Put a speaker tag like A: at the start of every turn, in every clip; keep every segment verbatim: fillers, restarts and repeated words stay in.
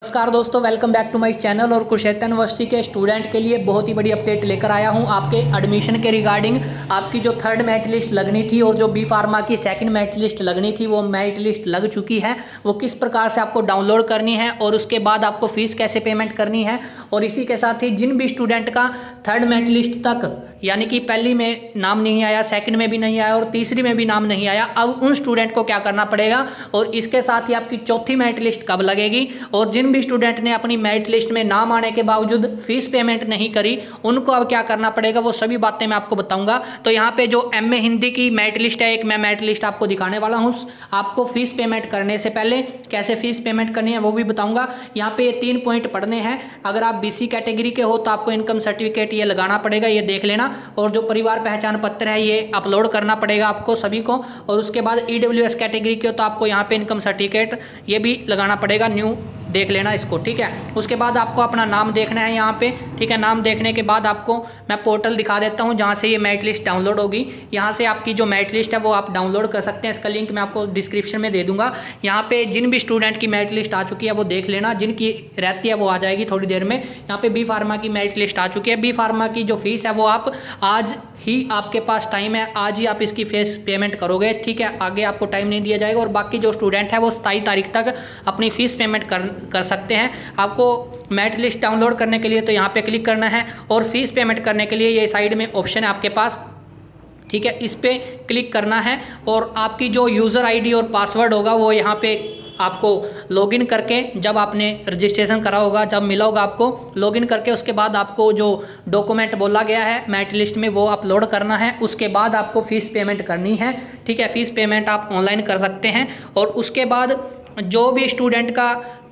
A: नमस्कार दोस्तों, welcome back to my channel. और कुरुक्षेत्र यूनिवर्सिटी के स्टूडेंट के लिए बहुत ही बड़ी अपडेट लेकर आया हूं आपके एडमिशन के रिगार्डिंग। आपकी जो थर्ड मेरिट लिस्ट लगनी थी और जो बी फार्मा की सेकंड मेरिट लिस्ट लगनी थी वो मेरिट लिस्ट लग चुकी है। वो किस प्रकार से आपको डाउनलोड करनी है और उसके बाद आपको फीस कैसे पेमेंट करनी है, और इसी के साथ ही जिन भी स्टूडेंट का थर्ड मेरिट लिस्ट तक यानी कि पहली में नाम नहीं आया, सेकंड में भी नहीं आया और तीसरी में भी नाम नहीं आया, अब उन स्टूडेंट को क्या करना पड़ेगा, और इसके साथ ही आपकी चौथी मेरिट लिस्ट कब लगेगी, और जिन भी स्टूडेंट ने अपनी मेरिट लिस्ट में नाम आने के बावजूद फीस पेमेंट नहीं करी उनको अब क्या करना पड़ेगा, वो सभी बातें मैं आपको बताऊंगा। तो यहाँ पे जो एम ए हिंदी की मेरिट लिस्ट है, एक मैं मेरिट लिस्ट आपको दिखाने वाला हूँ। आपको फीस पेमेंट करने से पहले कैसे फीस पेमेंट करनी है वो भी बताऊंगा। यहाँ पे ये तीन पॉइंट पढ़ने हैं। अगर आप बी सी कैटेगरी के हो तो आपको इनकम सर्टिफिकेट ये लगाना पड़ेगा, ये देख लेना। और जो परिवार पहचान पत्र है ये अपलोड करना पड़ेगा आपको सभी को। और उसके बाद ई डब्ल्यू एस कैटेगरी के हो तो आपको यहाँ पे इनकम सर्टिफिकेट ये भी लगाना पड़ेगा, न्यू देख लेना इसको, ठीक है। उसके बाद आपको अपना नाम देखना है यहाँ पे, ठीक है। नाम देखने के बाद आपको मैं पोर्टल दिखा देता हूँ जहाँ से ये मेरिट लिस्ट डाउनलोड होगी। यहाँ से आपकी जो मेरिट लिस्ट है वो आप डाउनलोड कर सकते हैं। इसका लिंक मैं आपको डिस्क्रिप्शन में दे दूंगा। यहाँ पे जिन भी स्टूडेंट की मेरिट लिस्ट आ चुकी है वो देख लेना, जिनकी रहती है वो आ जाएगी थोड़ी देर में। यहाँ पे बी फार्मा की मेरिट लिस्ट आ चुकी है। बी फार्मा की जो फीस है वो आप आज ही, आपके पास टाइम है, आज ही आप इसकी फीस पेमेंट करोगे, ठीक है। आगे आपको टाइम नहीं दिया जाएगा। और बाकी जो स्टूडेंट है वो सताईस तारीख तक अपनी फीस पेमेंट कर कर सकते हैं। आपको मेरिट लिस्ट डाउनलोड करने के लिए तो यहाँ पे क्लिक करना है, और फीस पेमेंट करने के लिए ये साइड में ऑप्शन है आपके पास, ठीक है, इस पर क्लिक करना है। और आपकी जो यूज़र आईडी और पासवर्ड होगा वो यहाँ पे आपको लॉगिन करके, जब आपने रजिस्ट्रेशन करा होगा, जब मिला होगा आपको, लॉगिन करके उसके बाद आपको जो डॉक्यूमेंट बोला गया है मेरिट लिस्ट में वो अपलोड करना है। उसके बाद आपको फ़ीस पेमेंट करनी है, ठीक है। फ़ीस पेमेंट आप ऑनलाइन कर सकते हैं। और उसके बाद जो भी स्टूडेंट का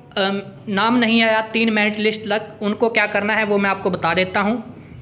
A: नाम नहीं आया तीन मेरिट लिस्ट तक, उनको क्या करना है वो मैं आपको बता देता हूँ।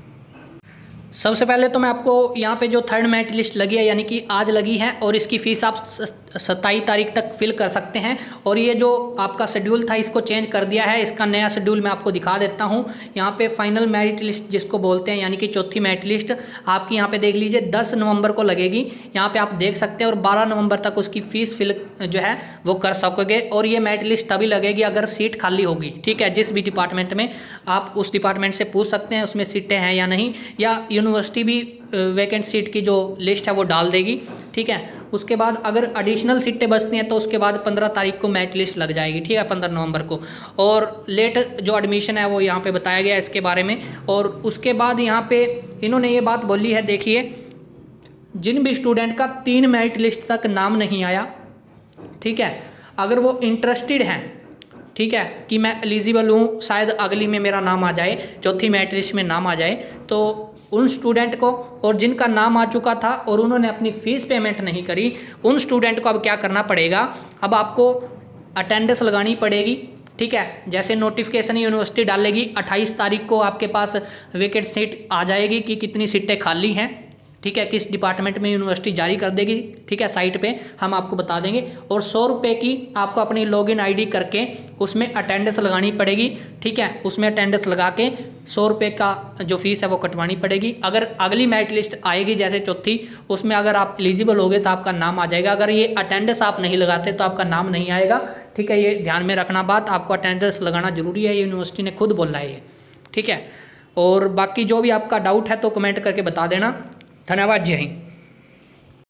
A: सबसे पहले तो मैं आपको यहाँ पे जो थर्ड मेरिट लिस्ट लगी है यानी कि आज लगी है, और इसकी फ़ीस आप सत्ताईस तारीख तक फिल कर सकते हैं। और ये जो आपका शेड्यूल था इसको चेंज कर दिया है, इसका नया शेड्यूल मैं आपको दिखा देता हूँ। यहाँ पे फाइनल मेरिट लिस्ट जिसको बोलते हैं यानी कि चौथी मेरिट लिस्ट आपकी यहाँ पे देख लीजिए दस नवंबर को लगेगी। यहाँ पे आप देख सकते हैं, और बारह नवंबर तक उसकी फ़ीस फिल जो है वो कर सकोगे। और ये मेरिट लिस्ट तभी लगेगी अगर सीट खाली होगी, ठीक है। जिस भी डिपार्टमेंट में, आप उस डिपार्टमेंट से पूछ सकते हैं उसमें सीटें हैं या नहीं, या यूनिवर्सिटी भी वैकेंट सीट की जो लिस्ट है वो डाल देगी, ठीक है। उसके बाद अगर एडिशनल सीटें बचती हैं तो उसके बाद पंद्रह तारीख को मेरिट लिस्ट लग जाएगी, ठीक है, पंद्रह नवंबर को। और लेट जो एडमिशन है वो यहाँ पे बताया गया है इसके बारे में। और उसके बाद यहाँ पे इन्होंने ये बात बोली है, देखिए, जिन भी स्टूडेंट का तीन मेरिट लिस्ट तक नाम नहीं आया, ठीक है, अगर वो इंटरेस्टेड हैं, ठीक है, कि मैं एलिजिबल हूँ, शायद अगली में मेरा नाम आ जाए, चौथी मेरिट लिस्ट में नाम आ जाए, तो उन स्टूडेंट को, और जिनका नाम आ चुका था और उन्होंने अपनी फ़ीस पेमेंट नहीं करी, उन स्टूडेंट को अब क्या करना पड़ेगा, अब आपको अटेंडेंस लगानी पड़ेगी, ठीक है। जैसे नोटिफिकेशन यूनिवर्सिटी डालेगी, अट्ठाईस तारीख को आपके पास वेकेंट सीट आ जाएगी कि कितनी सीटें खाली हैं, ठीक है, किस डिपार्टमेंट में यूनिवर्सिटी जारी कर देगी, ठीक है, साइट पे हम आपको बता देंगे। और सौ रुपये की आपको अपनी लॉगिन आईडी करके उसमें अटेंडेंस लगानी पड़ेगी, ठीक है। उसमें अटेंडेंस लगा के सौ रुपये का जो फीस है वो कटवानी पड़ेगी। अगर अगली मेरिट लिस्ट आएगी जैसे चौथी, उसमें अगर आप एलिजिबल होगे तो आपका नाम आ जाएगा। अगर ये अटेंडेंस आप नहीं लगाते तो आपका नाम नहीं आएगा, ठीक है। ये ध्यान में रखना बात, आपको अटेंडेंस लगाना जरूरी है, यूनिवर्सिटी ने खुद बोला है ये, ठीक है। और बाकी जो भी आपका डाउट है तो कमेंट करके बता देना। धन्यवाद, जय हिंद।